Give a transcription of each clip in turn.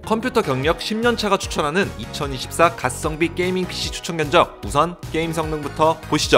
컴퓨터 경력 10년차가 추천하는 2024 가성비 게이밍 PC 추천 견적. 우선 게임 성능부터 보시죠.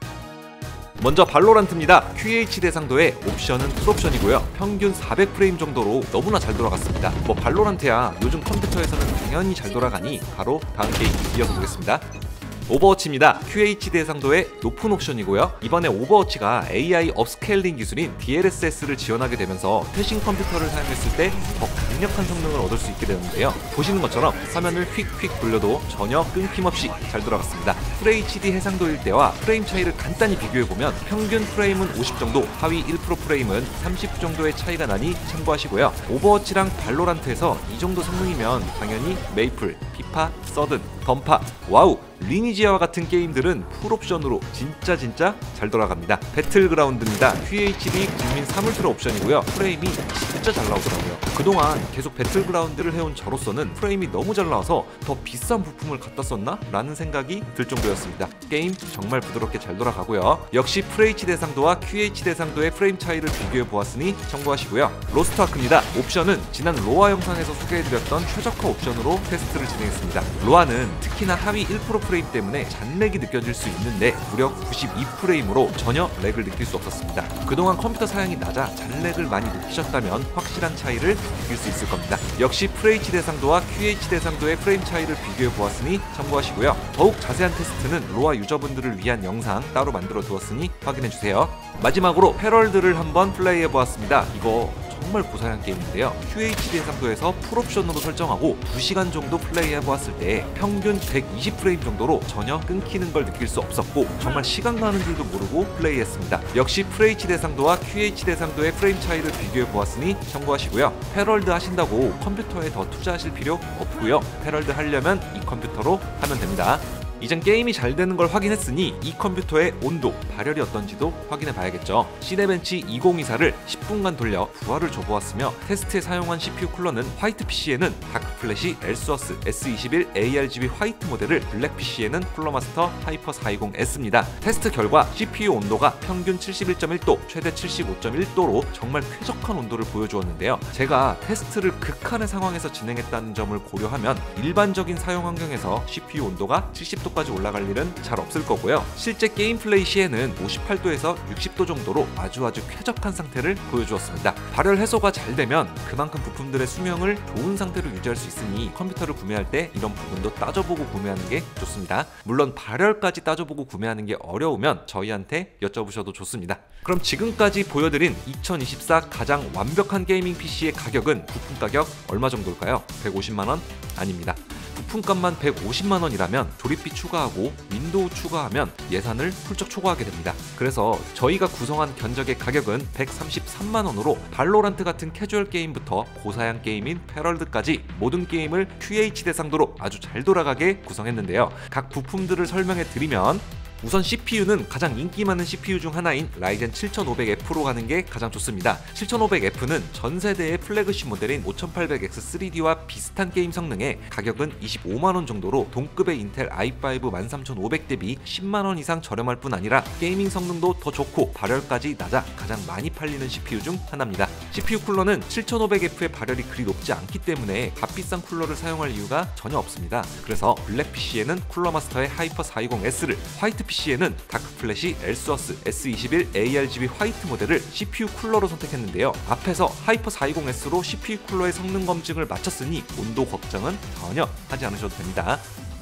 먼저 발로란트입니다. QHD 해상도의 옵션은 풀옵션이고요. 평균 400프레임 정도로 너무나 잘 돌아갔습니다. 뭐 발로란트야 요즘 컴퓨터에서는 당연히 잘 돌아가니 바로 다음 게임 이어서 보겠습니다. 오버워치입니다. QHD 해상도의 높은 옵션이고요. 이번에 오버워치가 AI 업스케일링 기술인 DLSS를 지원하게 되면서 최신 컴퓨터를 사용했을 때 더 강력한 성능을 얻을 수 있게 되는데요. 보시는 것처럼 화면을 휙휙 돌려도 전혀 끊김없이 잘 돌아갔습니다. FHD 해상도일 때와 프레임 차이를 간단히 비교해보면 평균 프레임은 50 정도, 하위 1% 프레임은 30 정도의 차이가 나니 참고하시고요. 오버워치랑 발로란트에서 이 정도 성능이면 당연히 메이플, 피파, 서든, 던파, 와우, 리니지아와 같은 게임들은 풀옵션으로 진짜 잘 돌아갑니다. 배틀그라운드입니다. QHD 국민 사물트라 옵션이고요. 프레임이 진짜 잘 나오더라고요. 그동안 계속 배틀그라운드를 해온 저로서는 프레임이 너무 잘 나와서 더 비싼 부품을 갖다 썼나? 라는 생각이 들 정도였습니다. 게임 정말 부드럽게 잘 돌아가고요. 역시 FHD 해상도와 QHD 해상도의 프레임 차이를 비교해 보았으니 참고하시고요. 로스트아크입니다. 옵션은 지난 로아 영상에서 소개해드렸던 최적화 옵션으로 테스트를 진행했습니다. 로아는 특히나 하위 1% 프레임 때문에 잔렉이 느껴질 수 있는데 무려 92프레임으로 전혀 렉을 느낄 수 없었습니다. 그동안 컴퓨터 사양이 낮아 잔렉을 많이 느끼셨다면 확실한 차이를 느낄 수 있을 겁니다. 역시 FHD 해상도와 QHD 해상도의 프레임 차이를 비교해 보았으니 참고하시고요. 더욱 자세한 테스트는 로아 유저분들을 위한 영상 따로 만들어 두었으니 확인해주세요. 마지막으로 패럴드를 한번 플레이해 보았습니다. 이거 정말 고사양 게임인데요. QHD 해상도에서 풀옵션으로 설정하고 2시간 정도 플레이해보았을 때 평균 120프레임 정도로 전혀 끊기는 걸 느낄 수 없었고 정말 시간 가는 줄도 모르고 플레이했습니다. 역시 FHD 해상도와 QHD 해상도의 프레임 차이를 비교해보았으니 참고하시고요. 패럴드 하신다고 컴퓨터에 더 투자하실 필요 없고요. 패럴드 하려면 이 컴퓨터로 하면 됩니다. 이젠 게임이 잘 되는 걸 확인했으니 이 컴퓨터의 온도, 발열이 어떤지도 확인해 봐야겠죠. 시네벤치 2024를 10분간 돌려 부하를 줘보았으며 테스트에 사용한 CPU 쿨러는 화이트 PC에는 다크플래시 엘수어스 S21 ARGB 화이트 모델을 블랙 PC에는 쿨러마스터 하이퍼 420S입니다. 테스트 결과 CPU 온도가 평균 71.1도, 최대 75.1도로 정말 쾌적한 온도를 보여주었는데요. 제가 테스트를 극한의 상황에서 진행했다는 점을 고려하면 일반적인 사용 환경에서 CPU 온도가 70도 까지 올라갈 일은 잘 없을 거고요. 실제 게임 플레이 시에는 58도에서 60도 정도로 아주 쾌적한 상태를 보여주었습니다. 발열 해소가 잘 되면 그만큼 부품들의 수명을 좋은 상태로 유지할 수 있으니 컴퓨터를 구매할 때 이런 부분도 따져보고 구매하는 게 좋습니다. 물론 발열까지 따져보고 구매하는 게 어려우면 저희한테 여쭤보셔도 좋습니다. 그럼 지금까지 보여드린 2024 가장 완벽한 게이밍 PC의 가격은 부품 가격 얼마 정도일까요? 150만원? 아닙니다. 부품값만 150만원이라면 조립비 추가하고 윈도우 추가하면 예산을 훌쩍 초과하게 됩니다. 그래서 저희가 구성한 견적의 가격은 133만원으로 발로란트 같은 캐주얼 게임부터 고사양 게임인 패럴드까지 모든 게임을 QHD 해상도로 아주 잘 돌아가게 구성했는데요. 각 부품들을 설명해 드리면 우선 CPU는 가장 인기 많은 CPU 중 하나인 라이젠 7500F로 가는 게 가장 좋습니다. 7500F는 전 세대의 플래그십 모델인 5800X3D와 비슷한 게임 성능에 가격은 25만원 정도로 동급의 인텔 i5 13500 대비 10만원 이상 저렴할 뿐 아니라 게이밍 성능도 더 좋고 발열까지 낮아 가장 많이 팔리는 CPU 중 하나입니다. CPU 쿨러는 7500F의 발열이 그리 높지 않기 때문에 값비싼 쿨러를 사용할 이유가 전혀 없습니다. 그래서 블랙 PC에는 쿨러마스터의 하이퍼 420S를, 화이트 PC에는 다크플래시 엘수어스 S21 ARGB 화이트 모델을 CPU 쿨러로 선택했는데요. 앞에서 하이퍼 420S로 CPU 쿨러의 성능 검증을 마쳤으니 온도 걱정은 전혀 하지 않으셔도 됩니다.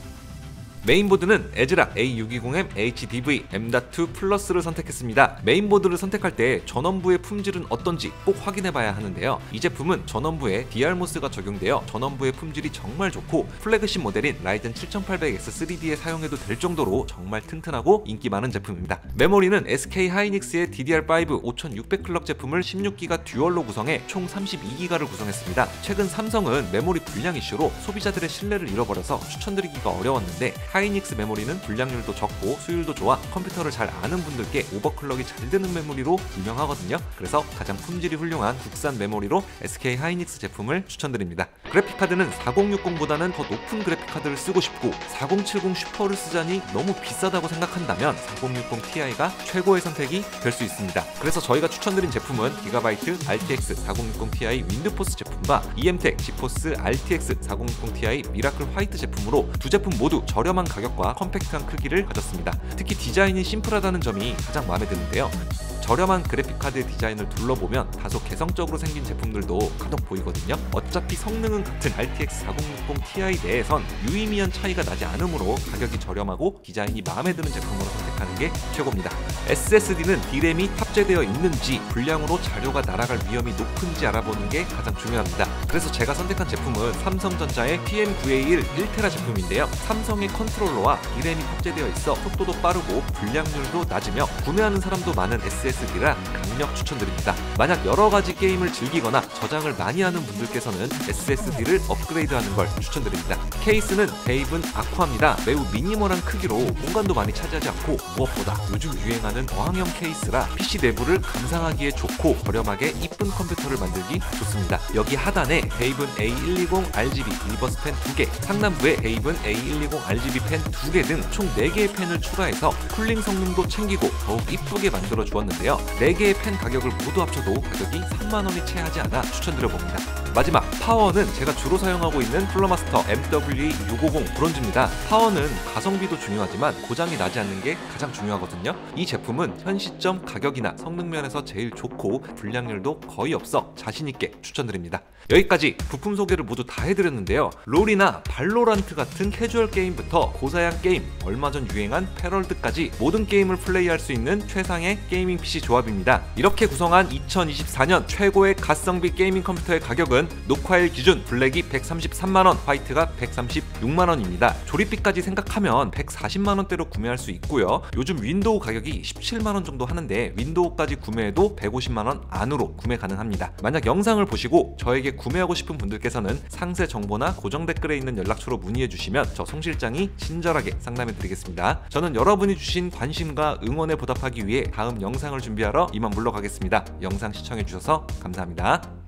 메인보드는 에즈락 A620M HDV M.2 플러스를 선택했습니다. 메인보드를 선택할 때 전원부의 품질은 어떤지 꼭 확인해봐야 하는데요. 이 제품은 전원부에 DRMOS가 적용되어 전원부의 품질이 정말 좋고 플래그십 모델인 라이젠 7800X3D에 사용해도 될 정도로 정말 튼튼하고 인기 많은 제품입니다. 메모리는 SK 하이닉스의 DDR5 5600 클럭 제품을 16기가 듀얼로 구성해 총 32기가를 구성했습니다. 최근 삼성은 메모리 불량 이슈로 소비자들의 신뢰를 잃어버려서 추천드리기가 어려웠는데 하이닉스 메모리는 불량률도 적고 수율도 좋아 컴퓨터를 잘 아는 분들께 오버클럭이 잘 되는 메모리로 유명하거든요. 그래서 가장 품질이 훌륭한 국산 메모리로 SK 하이닉스 제품을 추천드립니다. 그래픽카드는 4060보다는 더 높은 그래픽카드를 쓰고 싶고 4070 슈퍼를 쓰자니 너무 비싸다고 생각한다면 4060 Ti가 최고의 선택이 될 수 있습니다. 그래서 저희가 추천드린 제품은 기가바이트 RTX 4060 Ti 윈드포스 제품과 EMTEC 지포스 RTX 4060 Ti 미라클 화이트 제품으로 두 제품 모두 저렴한 가격과 컴팩트한 크기를 가졌습니다. 특히 디자인이 심플하다는 점이 가장 마음에 드는데요. 저렴한 그래픽카드의 디자인을 둘러보면 다소 개성적으로 생긴 제품들도 간혹 보이거든요. 어차피 성능은 같은 RTX 4060 Ti 내에선 유의미한 차이가 나지 않으므로 가격이 저렴하고 디자인이 마음에 드는 제품으로 선택하는 게 최고입니다. SSD는 D램이 탑재되어 있는지 불량으로 자료가 날아갈 위험이 높은지 알아보는 게 가장 중요합니다. 그래서 제가 선택한 제품은 삼성전자의 PM9A1 1테라 제품인데요. 삼성의 컨트롤러와 D램이 탑재되어 있어 속도도 빠르고 불량률도 낮으며 구매하는 사람도 많은 SSD라 강력 추천드립니다. 만약 여러가지 게임을 즐기거나 저장을 많이 하는 분들께서는 SSD를 업그레이드하는 걸 추천드립니다. 케이스는 베이븐 아쿠아입니다. 매우 미니멀한 크기로 공간도 많이 차지하지 않고 무엇보다 요즘 유행하는 어항형 케이스라 PC 내부를 감상하기에 좋고 저렴하게 이쁜 컴퓨터를 만들기 좋습니다. 여기 하단에 베이븐 A120 RGB 리버스 펜 2개, 상단부에 베이븐 A120 RGB 펜 2개 등 총 4개의 펜을 추가해서 쿨링 성능도 챙기고 더욱 이쁘게 만들어 주었는데요. 4개의 펜 가격을 모두 합쳐도 가격이 3만원이 채 하지 않아 추천드려봅니다. 마지막 파워는 제가 주로 사용하고 있는 플러마스터 MW650 브론즈입니다. 파워는 가성비도 중요하지만 고장이 나지 않는 게 가장 중요하거든요. 이 제품은 현 시점 가격이나 성능 면에서 제일 좋고 불량률도 거의 없어 자신있게 추천드립니다. 여기까지 부품 소개를 모두 다 해드렸는데요. 롤이나 발로란트 같은 캐주얼 게임부터 고사양 게임, 얼마 전 유행한 패럴드까지 모든 게임을 플레이할 수 있는 최상의 게이밍 PC 조합입니다. 이렇게 구성한 2024년 최고의 가성비 게이밍 컴퓨터의 가격은 녹화일 기준 블랙이 133만원, 화이트가 136만원입니다. 조립비까지 생각하면 140만원대로 구매할 수 있고요. 요즘 윈도우 가격이 17만원 정도 하는데 윈도우까지 구매해도 150만원 안으로 구매 가능합니다. 만약 영상을 보시고 저에게 구매하고 싶은 분들께서는 상세 정보나 고정 댓글에 있는 연락처로 문의해 주시면 저 송 실장이 친절하게 상담해 드리겠습니다. 저는 여러분이 주신 관심과 응원에 보답하기 위해 다음 영상을 준비하러 이만 물러가겠습니다. 영상 시청해 주셔서 감사합니다.